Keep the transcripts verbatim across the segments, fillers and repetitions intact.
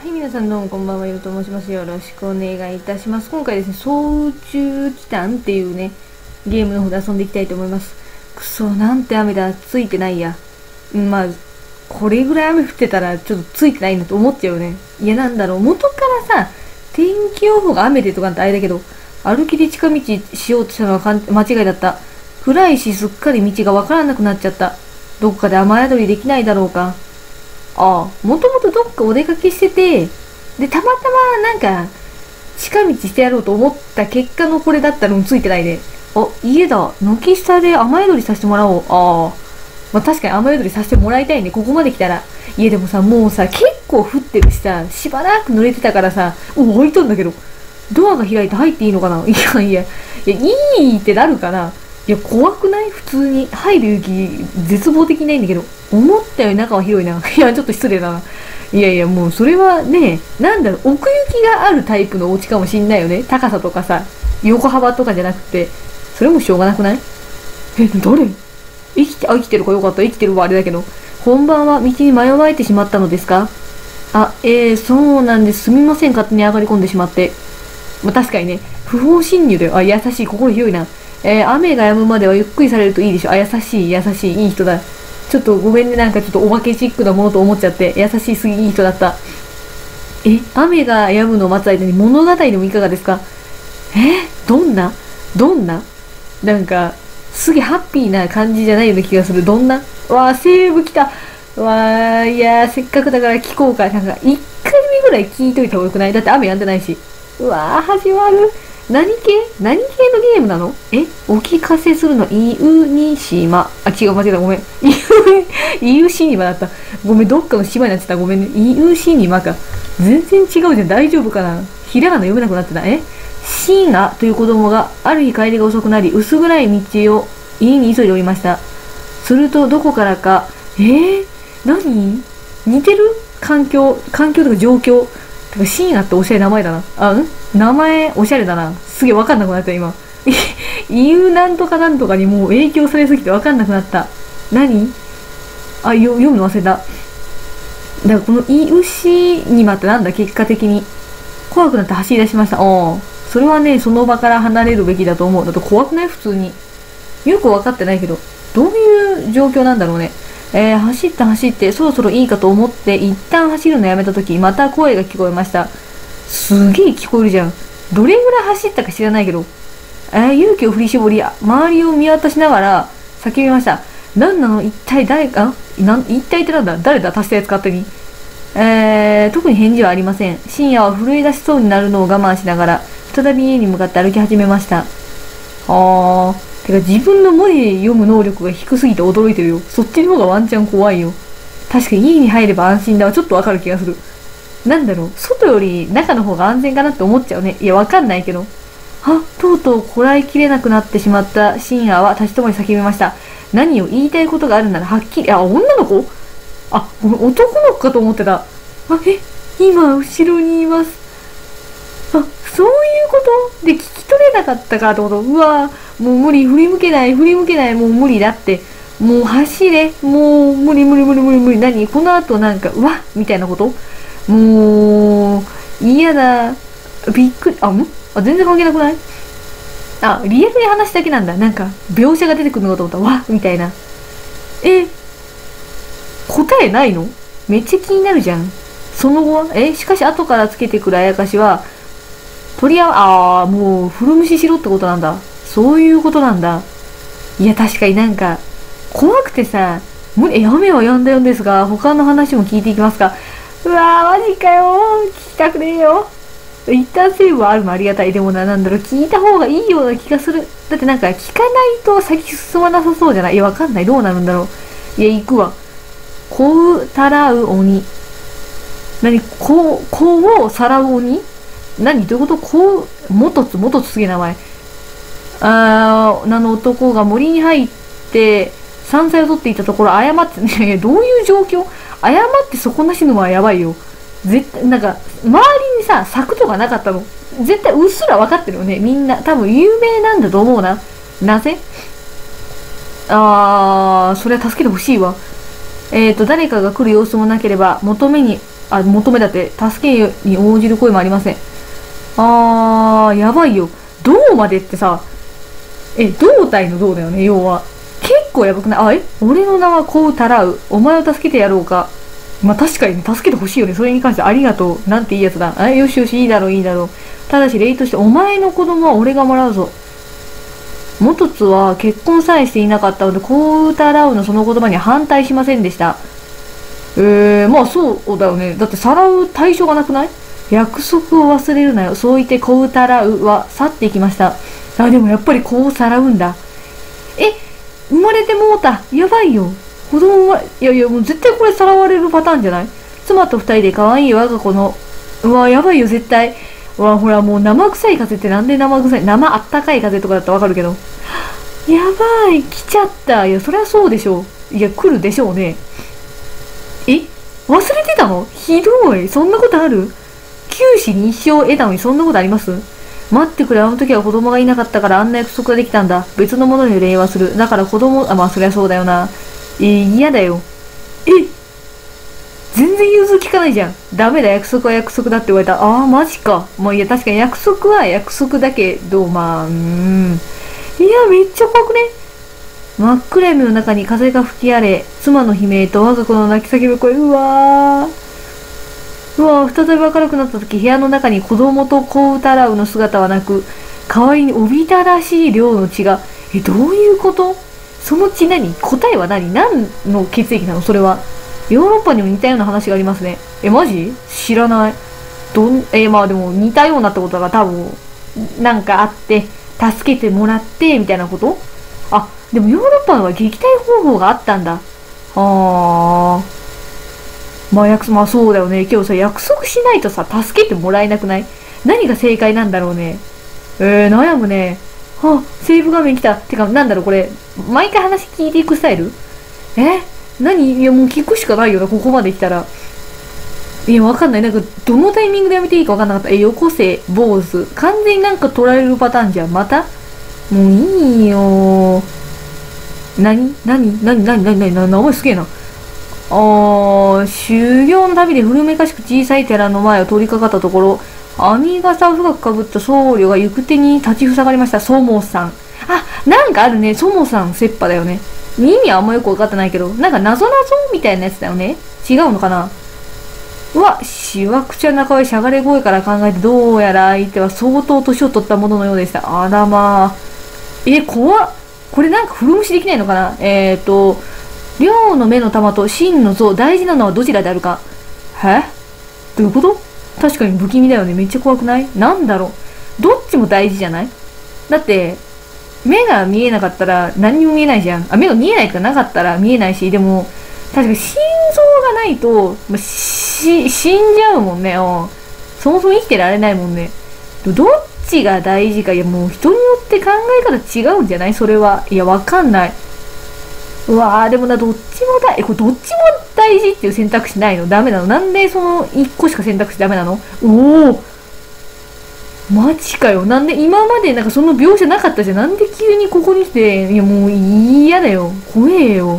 はい、皆さんどうもこんばんは、よろと申します。よろしくお願いいたします。今回ですね、総宇宙機関っていうね、ゲームの方で遊んでいきたいと思います。くそ、なんて雨だ、ついてないや。うんまあ、これぐらい雨降ってたらちょっとついてないなと思っちゃうよね。いや、なんだろう、元からさ、天気予報が雨でとかってあれだけど、歩きで近道しようとしたのはかん間違いだった。暗いし、すっかり道がわからなくなっちゃった。どこかで雨宿りできないだろうか。ああ、もともとどっかお出かけしてて、で、たまたまなんか、近道してやろうと思った結果のこれだったのについてないで。あ、家だ。軒下で雨宿りさせてもらおう。ああ。まあ確かに雨宿りさせてもらいたいね。ここまで来たら。いやでもさ、もうさ、結構降ってるしさ、しばらく濡れてたからさ、お、開いとんだけど。ドアが開いて入っていいのかないやいや、いや、いいってなるかないや、怖くない普通に。入る勇気、絶望的ないんだけど。思ったより中は広いな。いや、ちょっと失礼だな。いやいや、もうそれはね、なんだろう、奥行きがあるタイプのお家かもしんないよね。高さとかさ、横幅とかじゃなくて。それもしょうがなくない？え、誰？生きて、あ、生きてるかよかった。生きてるわ、あれだけど。本番は道に迷われてしまったのですか？あ、えー、そうなんです。すみません。勝手に上がり込んでしまって。まあ、確かにね、不法侵入だよ。あ、優しい。心広いな。えー、雨が止むまではゆっくりされるといいでしょ。あ、優しい、優しい、いい人だ。ちょっとごめんね、なんかちょっとお化けチックなものと思っちゃって、優しすぎいい人だった。え、雨が止むのを待つ間に物語でもいかがですか？え、どんなどんななんか、すげえハッピーな感じじゃないような気がする。どんなわー、セーブ来た。わー、いやー、せっかくだから聞こうか。なんか、いっかいめぐらい聞いといた方がよくない？だって雨止んでないし。うわー、始まる。何系何系のゲームなの？え、お聞かせするの、イウニ島。あ、違う、間違えた、ごめん。イウ、イウシニマだった。ごめん、どっかの島になってた。ごめんね。イウシニマか。全然違うじゃん。大丈夫かな？ひらがな読めなくなってた。えシーナという子供がある日帰りが遅くなり、薄暗い道を家に急いでおりました。すると、どこからか、えー、何似てる環境、環境とか状況。てか、シーナっておしゃれな名前だな。あ、ん名前、おしゃれだな。すげえわかんなくなった、今。言うなんとかなんとかにもう影響されすぎてわかんなくなった。何あ、よ、読むの忘れた。だからこのイウシニマってなんだ、結果的に。怖くなって走り出しました。おー。それはね、その場から離れるべきだと思う。だって怖くない普通に。よくわかってないけど。どういう状況なんだろうね。えー、走って走って、そろそろいいかと思って、一旦走るのやめたとき、また声が聞こえました。すげえ聞こえるじゃん。どれぐらい走ったか知らないけど。えー、勇気を振り絞り、周りを見渡しながら叫びました。何なの一体誰か、なん一体ってなんだ誰だ足したやつ勝手に。えー、特に返事はありません。深夜は震え出しそうになるのを我慢しながら、再び家に向かって歩き始めました。あー。てか自分の文字読む能力が低すぎて驚いてるよ。そっちの方がワンチャン怖いよ。確かに家に入れば安心だわ。ちょっとわかる気がする。なんだろう、外より中の方が安全かなって思っちゃうね。いや、わかんないけど。あ、とうとうこらえきれなくなってしまった深夜は立ち止まり叫びました。何を言いたいことがあるならはっきり、あ、女の子？あ、ごめん、男の子かと思ってた。あ、え、今、後ろにいます。あ、そういうことで聞き取れなかったかってこと。うわもう無理、振り向けない、振り向けない、もう無理だって。もう走れ、もう無理無理無理無理無理。何この後なんか、うわみたいなこと？もう、嫌だ。びっくり、あ、んあ、全然関係なくない？あ、リアルに話だけなんだ。なんか、描写が出てくるのかと思った。わみたいな。え、答えないの？めっちゃ気になるじゃん。その後は、え、しかし後からつけてくるあやかしは、鳥は、あー、もう、古虫しろってことなんだ。そういうことなんだ。いや、確かになんか、怖くてさ、無理、え、雨は止んだよんですが、他の話も聞いていきますか。うわー、マジかよー。聞きたくねえよ。一旦セーブはあるのありがたい。でもな、なんだろう、聞いた方がいいような気がする。だってなんか、聞かないと先進まなさそうじゃない？いや、わかんない。どうなるんだろう。いや、行くわ。こうたらう鬼。何こう、こうをさらう鬼？何どういうこと？こう、もとつ、もとつすげえ名前。あー、あの男が森に入って、山菜を取っていたところ、誤って、ね、どういう状況？誤って底なし沼はやばいよ。絶対、なんか、周りにさ、柵とかなかったの。絶対うっすら分かってるよね。みんな。多分有名なんだと思うな。なぜ？あー、それは助けてほしいわ。えーと、誰かが来る様子もなければ、求めにあ、求めだって、助けに応じる声もありません。あー、やばいよ。銅までってさ、え、胴体の胴だよね、要は。結構やばくない？あ、え俺の名はこうたらう。お前を助けてやろうか。まあ、確かにね、助けてほしいよね。それに関してありがとう。なんていいやつだ。あ、よしよし、いいだろう、いいだろう。ただし、礼として、お前の子供は俺がもらうぞ。元津は結婚さえしていなかったので、こうたらうのその言葉には反対しませんでした。えー、まあそうだよね。だってさらう対象がなくない？約束を忘れるなよ。そう言ってこうたらうは去っていきました。あ、でもやっぱりこうさらうんだ。え、生まれてもうた。やばいよ。子供は、いやいや、もう絶対これさらわれるパターンじゃない？妻と二人で可愛い我が子の、うわ、やばいよ、絶対。うわ、ほら、もう生臭い風ってなんで生臭い？生あったかい風とかだったらわかるけど。やばい、来ちゃった。いや、そりゃそうでしょう。いや、来るでしょうね。え？忘れてたの？ひどい。そんなことある？九死に一生得たのにそんなことあります？待ってくれ、あの時は子供がいなかったからあんな約束ができたんだ。別のものに礼はする。だから子供、あ、まあそりゃそうだよな。えー、嫌だよ。え？全然融通きかないじゃん。ダメだ、約束は約束だって言われた。ああ、マジか。まあいや、確かに約束は約束だけど、まあ、うーん。いや、めっちゃ怖くね？真っ暗闇の中に風が吹き荒れ、妻の悲鳴と我が子の泣き叫ぶ声、うわー。うわー、再び明るくなった時、部屋の中に子供と子歌らうの姿はなく、代わりにおびただしい量の血が、え、どういうこと？その血何？答えは何？何の血液なのそれは。ヨーロッパにも似たような話がありますね。え、マジ？知らない。どん、え、まあでも似たようなってことが多分、なんかあって、助けてもらって、みたいなこと？あ、でもヨーロッパは撃退方法があったんだ。あー。まあ約束、まあそうだよね。今日さ、約束しないとさ、助けてもらえなくない？何が正解なんだろうね。えー、悩むね。あ、セーブ画面来た。てか、なんだろう、これ、毎回話聞いていくスタイル？え？何？いや、もう聞くしかないよな、ここまで来たら。いや、わかんない。なんか、どのタイミングでやめていいかわかんなかった。え、よこせ、坊主。完全になんか取られるパターンじゃん。また？もういいよー。何何何何何何何名前すげえな。あー、修行の旅で古めかしく小さい寺の前を通りかかったところ、編み笠を深くかぶった僧侶が行く手に立ちふさがりました。ソモさん。あ、なんかあるね。ソモさん、切羽だよね。意味はあんまよくわかってないけど、なんか謎謎みたいなやつだよね。違うのかな？うわ、しわくちゃ中へしゃがれ声から考えて、どうやら相手は相当年を取ったもののようでした。あらまあ。え、怖っ。これなんか古虫できないのかな？えーと、両の目の玉と真の像、大事なのはどちらであるか。え？どういうこと？確かに不気味だよね。めっちゃ怖くない？なんだろう。どっちも大事じゃない？だって、目が見えなかったら何にも見えないじゃん。あ、目が見えないとかなかったら見えないし、でも、確かに心臓がないと、まあ、し、死んじゃうもんね。うん。そもそも生きてられないもんね。どっちが大事か、いやもう人によって考え方違うんじゃない？それは。いや、わかんない。うわー、でもな、どっちも大、え、これどっちも大事っていう選択肢ないの？ダメなの？なんでその一個しか選択肢ダメなの？おお、マジかよ。なんで今までなんかその描写なかったじゃん。なんで急にここに来て、いやもう嫌だよ。怖えよ。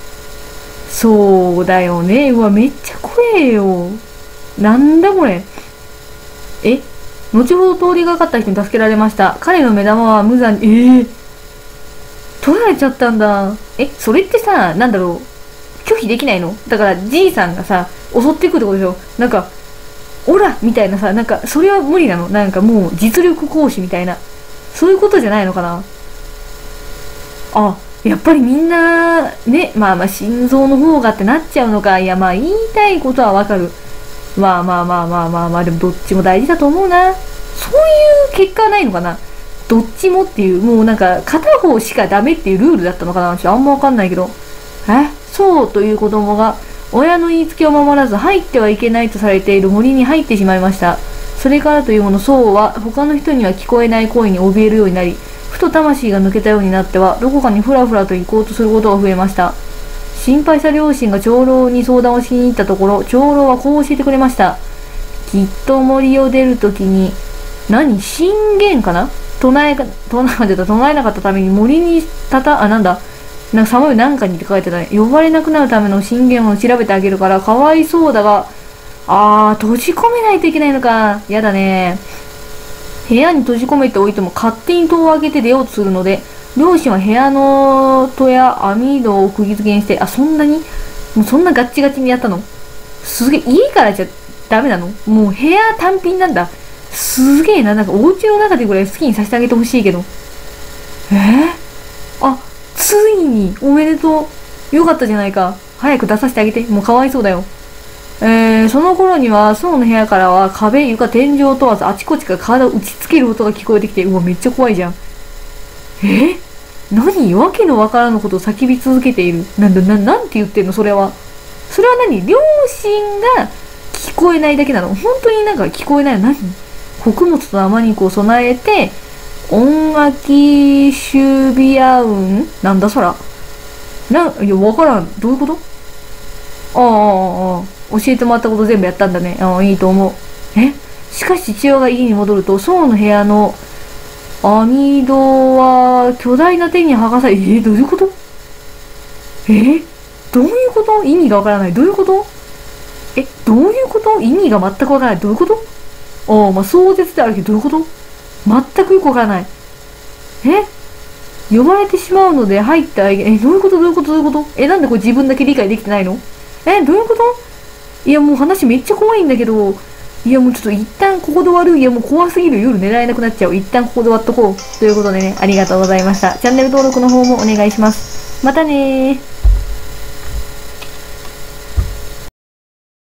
そうだよね。うわ、めっちゃ怖えよ。なんだこれ。え？後ほど通りがかった人に助けられました。彼の目玉は無残に、えー、取られちゃったんだ。え、それってさ、なんだろう。拒否できないの？だから、じいさんがさ、襲ってくるってことでしょ？なんか、オラみたいなさ、なんか、それは無理なの？なんかもう、実力行使みたいな。そういうことじゃないのかな？あ、やっぱりみんな、ね、まあまあ、心臓の方がってなっちゃうのか。いや、まあ、言いたいことはわかる。まあまあまあまあまあまあ、でもどっちも大事だと思うな。そういう結果はないのかな？どっちもっていう、もうなんか片方しかダメっていうルールだったのかな？ちょっとあんまわかんないけど。え？そうという子供が親の言いつけを守らず入ってはいけないとされている森に入ってしまいました。それからというもの、そうは他の人には聞こえない声に怯えるようになり、ふと魂が抜けたようになってはどこかにふらふらと行こうとすることが増えました。心配した両親が長老に相談をしに行ったところ、長老はこう教えてくれました。きっと森を出るときに、何？信玄かな？唱え、唱えた、唱えなかったために森にたた、あ、なんだ、なんか寒いなんかにって書いてたね。呼ばれなくなるための信玄を調べてあげるから、かわいそうだが、 あー、閉じ込めないといけないのか。やだね。部屋に閉じ込めておいても勝手に戸を開けて出ようとするので、両親は部屋の戸や網戸を釘付けにして、あ、そんなにもうそんなガッチガチにやったの？すげえ、家からじゃダメなの？もう部屋単品なんだ。すげえな、なんかお家の中でぐらい好きにさせてあげてほしいけど。えー、あ、ついに、おめでとう。よかったじゃないか。早く出させてあげて。もうかわいそうだよ。えー、その頃には、ソウの部屋からは壁、床、天井問わずあちこちから体を打ちつける音が聞こえてきて、うわ、めっちゃ怖いじゃん。え何？わけのわからぬことを叫び続けている。なんだ、な、なんて言ってんのそれは。それは何？両親が聞こえないだけなの？本当になんか聞こえないの？何？穀物と生肉を備えて、音楽シュビアウンなんだそら。な、いや、わからん。どういうこと？ああ、ああ、教えてもらったこと全部やったんだね。ああ、いいと思う。えしかし父親が家に戻ると、ソウの部屋の網戸は巨大な手に剥がされ、えー、どういうこと？えー、どういうこと？意味がわからない。どういうこと？え、どういうこと？意味が全くわからない。どういうこと？ああ、まあ、壮絶であるけど、どういうこと？全くよくわからない。え呼ばれてしまうので入ってあげ、え、どういうことどういうことどういうことえ、なんでこれ自分だけ理解できてないの？え、どういうこと？いや、もう話めっちゃ怖いんだけど、いや、もうちょっと一旦ここで終わる。いや、もう怖すぎる。夜寝られなくなっちゃう。一旦ここで終わっとこう。ということでね、ありがとうございました。チャンネル登録の方もお願いします。またねー。